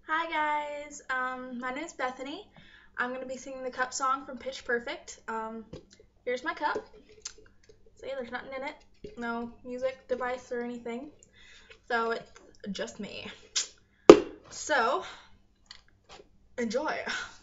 Hi guys, my name is Bethany. I'm going to be singing the cup song from Pitch Perfect. Here's my cup. See, there's nothing in it, no music device or anything, so it's just me. So, enjoy.